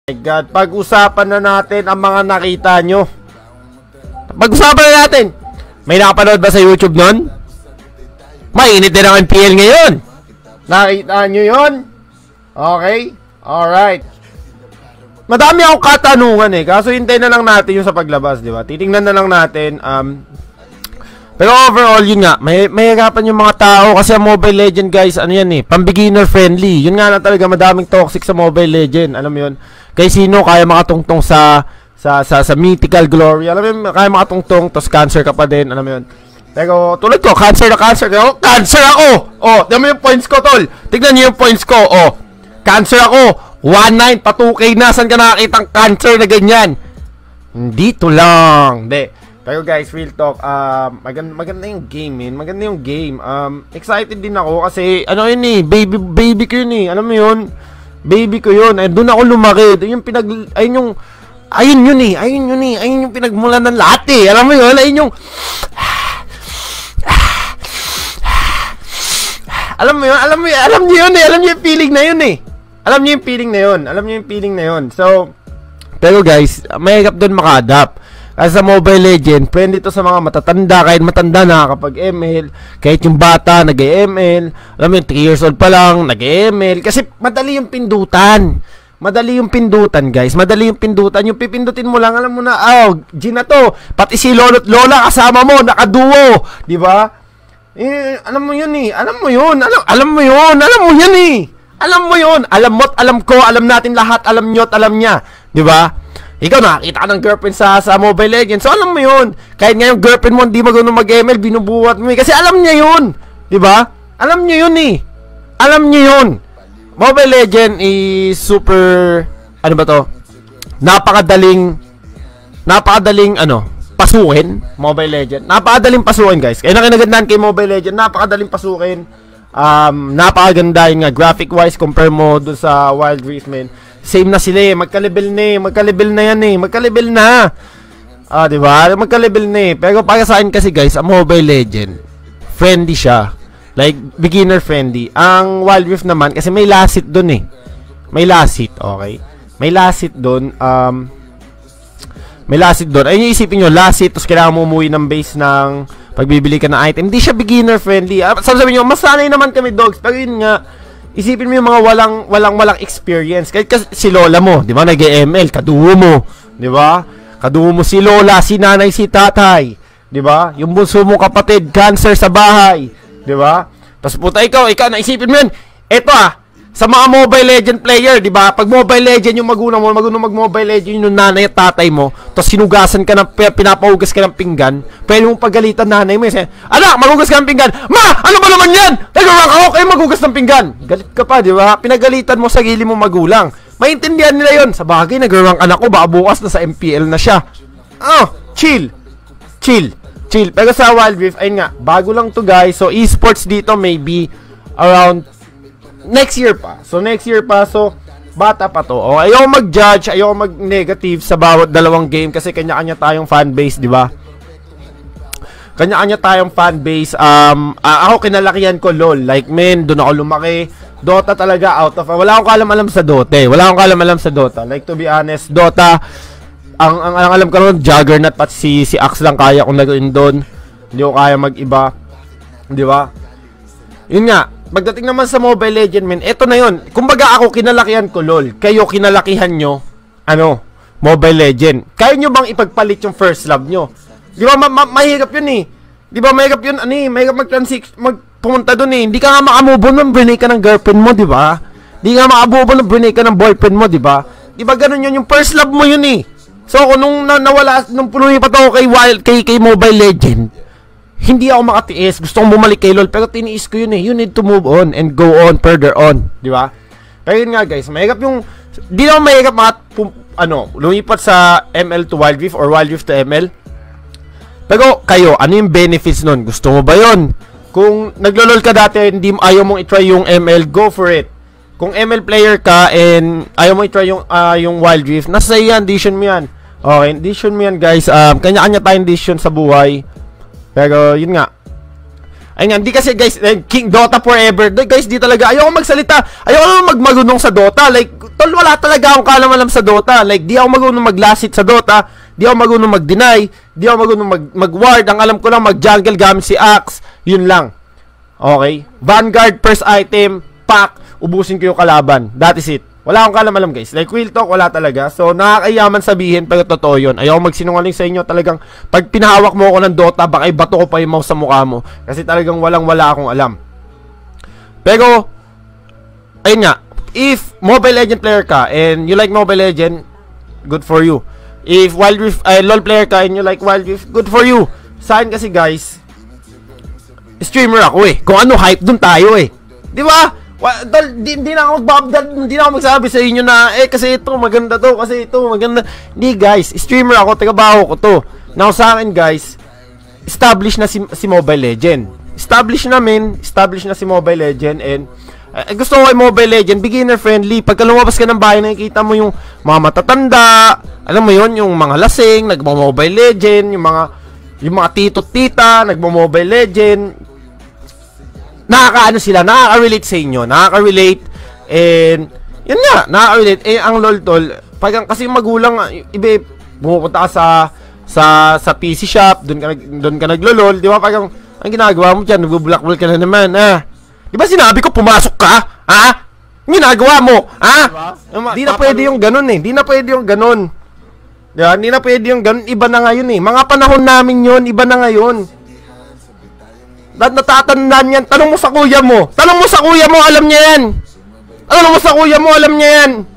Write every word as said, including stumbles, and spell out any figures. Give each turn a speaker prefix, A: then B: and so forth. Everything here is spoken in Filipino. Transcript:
A: My God, pag-usapan na natin ang mga nakita nyo. Pag-usapan na natin. May nakapanood ba sa YouTube nun? Mainit din ang N P L ngayon. Nakita nyo yun? Okay? Alright. Madami akong katanungan eh. Kaso hintayin na lang natin yung sa paglabas, di ba? Titingnan na lang natin. Um, pero overall, yun nga. May, may hirapan yung mga tao. Kasi ang Mobile Legend, guys, ano yan eh. Pang-beginner friendly. Yun nga na talaga, madaming toxic sa Mobile Legend. Alam mo yun? Kaya sino kaya makatungtong sa sa sa, sa mythical glory. Alam mo yun, kaya makatungtong, tapos cancer ka pa din. Alam mo yun? Pero tulad ko, cancer na cancer. Oh, cancer ako! Oh, tignan mo yung points ko, tol. Tignan niyo yung points ko. Oh, cancer ako. one nine, pa two K na. Saan ka nakakitang cancer na ganyan? Dito lang. Hindi. Pero guys, real talk, um, maganda, maganda yung game, man. Maganda yung game. Um, excited din ako kasi, ano yun eh, baby, baby ko yun eh. Alam mo yun? Baby ko yun. Ay, doon ako lumaki. Doon yung pinag... Ayun yung... Ayun yun eh. Ayun yun eh. Ayun yung pinagmulan ng lahat eh. Alam mo yun? Ayun yung... Alam mo yun? Alam mo yun? Alam niyo yun eh. Alam niyo yung feeling na yun eh. Alam niyo yung feeling na yun. Alam niyo yung feeling na yun. So... Pero guys, may higap doon maka-adapt. Kasi sa Mobile Legend, friendly ito sa mga matatanda. Kahit matanda na kapag M L. Kahit yung bata, nag-M L. Alam mo yun, three years old pa lang, nag-M L. Kasi madali yung pindutan. Madali yung pindutan, guys. Madali yung pindutan. Yung pipindutin mo lang, alam mo na, oh, G na to. Pati si lolo't lola kasama mo, nakaduo. Diba? Eh, alam mo yun eh. Alam mo yun. Alam, alam mo yun. Alam mo yan eh. Alam mo yun. Alam mo't alam ko. Alam natin lahat. Alam nyo't alam niya. Diba? Ikaw nakakita ka ng girlfriend sa, sa Mobile Legends. So alam mo yun. Kahit nga yung girlfriend mo hindi magano mag-M L, binubuhat mo eh. Kasi alam niya yun. Diba? Alam niya yun eh. Alam niya yun. Mobile Legend is super, ano ba to? Napakadaling, napakadaling ano, pasukin. Mobile Legend. Napakadaling pasukin, guys. Kaya nakinagandaan kay Mobile Legend, napakadaling pasukin. Um, napakaganda yun nga. Graphic wise, compare mo dun sa Wildrift, man. Same na sila eh. Magka-level na eh. Magka-level na yan eh. Magka-level na. Ah, di ba? Magka-level na eh. Pero para sa akin kasi guys, ang Mobile Legend, friendly siya. Like, beginner friendly. Ang Wildrift naman, kasi may last hit dun eh. May last hit, okay? May last hit dun. Um, may last hit dun. Ayun yung isipin nyo, last hit, tapos kailangan mo umuwi ng base ng pagbibili ka ng item. Hindi siya beginner friendly. Ah, sabi nyo, masanay naman kami dogs. Pero yun nga, isipin mo yung mga walang walang walang experience. Kahit kasi si lola mo, 'di ba, nag-M L, kaduo mo, 'di ba? Kaduo mo si lola, si nanay, si tatay, 'di ba? Yung bunso mo kapatid, cancer sa bahay, 'di ba? Tapos puta ikaw, ikaw na isipin mo 'yun. Eto ah, sa mga Mobile Legend player, 'di ba? Pag Mobile Legend yung magulang mo, magulang mag-Mobile Legend yung nanay at tatay mo, tapos sinugasan ka ng pinapahugas ka ng pinggan, pwede mong pagalitan nanay mo, eh. Anak, magugas ka ng pinggan. Ma, ano ba naman 'yan? Nagawa ako kayo magugas ng pinggan. Galit ka pa, 'di ba? Pinagalitan mo sa sarili mo magulang. Maintindihan nila 'yon. Sa bagay, nagawang anak ko, baka bukas na sa M P L na siya. Oh, chill. Chill. Chill. Pero sa Wildrift, ayun nga, bago lang to guys. So esports dito maybe around next year pa. So next year pa. So bata pa to. O, ayaw mag-judge, ayaw mag-negative sa bawat dalawang game kasi kanya-kanya tayong fanbase, di ba? Kanya-kanya tayong fanbase. Um, uh, ako kinalakihan ko LOL. Like men, doon ako lumaki. Dota talaga out of. Wala akong kalam-alam sa Dota. Eh. Wala akong kalam-alam sa Dota. Like to be honest, Dota ang ang, ang alam ko lang Juggernaut at si si Axe lang kaya kong laruin doon. Hindi ko kaya mag-iba. Di ba? Yun nga. Pagdating naman sa Mobile Legend, men, eto na yun. Kumbaga ako kinalakihan ko LOL. Kayo kinalakihan nyo, ano, Mobile Legend. Kaya nyo bang ipagpalit yung first love nyo? Di ba, ma ma mahirap yun eh. Di ba, mahirap yun, ano eh, mahirap mag-transition, magpumunta dun eh. Hindi ka nga makamove on ng brinay ka ng girlfriend mo, di ba? Hindi ka makamove on ng brinay ka ng boyfriend mo, di ba? Di ba ganun yun, yung first love mo yun eh. So, kung nung na nawala, nung punuhin pa to kay, Wild, kay, kay Mobile Legend, hindi ako makatiis. Gusto kong bumalik kay LOL. Pero tiniis ko yun eh. You need to move on and go on further on. Di ba? Pero yun nga guys. Mahirap yung... Di naman mahirap mga... Pum, ano, lumipat sa M L to Wildrift or Wildrift to M L. Pero kayo, ano yung benefits nun? Gusto mo ba yun? Kung naglo-LOL ka dati, hindi ayaw mong itry yung M L, go for it. Kung M L player ka and ayaw mong itry yung, uh, yung Wildrift, nasa yan, decision mo yan. Okay, decision mo yan guys. Um, kanya-kanya tayong decision sa buhay. Pero yun nga, Ayun nga, hindi kasi guys, eh, King Dota forever. Di, guys, di talaga. Ayoko magsalita. Ayoko naman magmagunong sa Dota. Like, tol, wala talaga akong kalam-alam sa Dota. Like, di ako magunong maglasit sa Dota. Di ako magunong mag-deny. Di ako magunong mag- mag-ward. Ang alam ko lang, mag-jungle gamit si Axe. Yun lang. Okay? Vanguard, first item, pack, ubusin ko yung kalaban. That is it. Wala akong kalam-alam guys. Like real talk, wala talaga. So, nakakayaman sabihin, pero totoo yun. Ayoko magsinungaling sa inyo. Talagang, pag pinahawak mo ako ng Dota, baka ibato ko pa yung mouse sa mukha mo. Kasi talagang walang-wala akong alam. Pero, ayun nga, if Mobile Legend player ka, and you like Mobile Legend, good for you. If Wildrift, ay, LoL player ka, and you like Wildrift, good for you. Sa akin kasi guys, streamer ako eh. Kung ano hype, dun tayo eh. Di ba? Hindi di na ako magbabdad, hindi na ako magsabi sa inyo na eh kasi ito maganda to, kasi ito maganda. Hindi guys, streamer ako, tagabaho ko to. Now sa akin guys, establish na si, si Mobile Legend. Establish namin, establish na si Mobile Legend and uh, gusto ko kay Mobile Legend, beginner friendly. Pagka lumabas ka ng bahay, nakikita mo yung mga matatanda, alam mo yon, yung mga lasing, nagmo-Mobile Legend, yung mga yung mga tito't tita, nagmo-Mobile Legend. Nakakaano sila, nakaka-relate sa inyo, nakaka-relate, and, yun nga, nakaka-relate, eh, ang LOL tol, pag, kasi magulang, iba, bumupunta ka sa, sa, sa P C shop, dun ka, dun ka naglo-LOL, di ba, pag, ang, ang ginagawa mo dyan, nag-blackball ka na naman, ah, di ba sinabi ko, pumasok ka, ha, ang ginagawa mo, ha, di na pwede yung ganun eh, di na pwede yung ganun, di ba, di na pwede yung ganun, iba na ngayon eh, mga panahon namin yun, iba na ngayon. Nat natatandaan yan. Tanong mo sa kuya mo. Tanong mo sa kuya mo, alam niya yan. Tanong mo sa kuya mo, alam niya yan.